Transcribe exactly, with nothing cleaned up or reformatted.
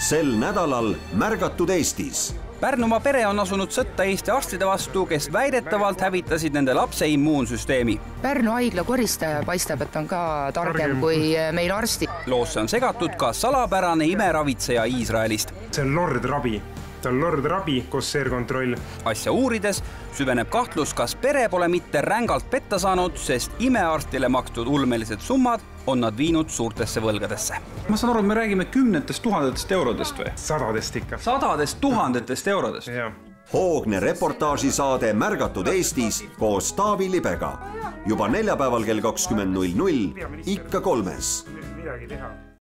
sel nädalal märgatud Eestis. Pärnumaa pere on asunud sõtta Eesti arstide vastu, kes väidetavalt hävitasid nende lapse immuunsüsteemi. Pärnu haigla koristaja paistab, et on ka targem kui meil arsti. Loosse on segatud ka salapärane imeravitseja Iisraelist. See on Lord Rabi. Ta on Lord Rabi koos seerkontroll. Asja uurides süveneb kahtlus, kas pere pole mitte rängalt petta saanud, sest imearstile makstud ulmelised summad on nad viinud suurtesse võlgadesse. Ma saan aru, me räägime kümnetest tuhandetest eurodest või? Sadadest ikka. Sadadest tuhandetest eurodest? Ja. Hoogne reportaažisaade Märgatud Eestis koos Taavi Libega. Juba neljapäeval kell kakskümmend null null ikka kolmes. Midagi teha.